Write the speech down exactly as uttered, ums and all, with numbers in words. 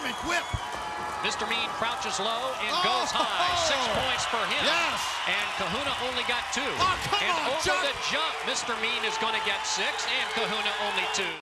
Atomic whip. Mister Mean crouches low and Oh, goes high. Six oh. points for him. Yes. And Kahuna only got two. Oh, come and on, over jump. the jump, Mister Mean is going to get six, and Kahuna only two.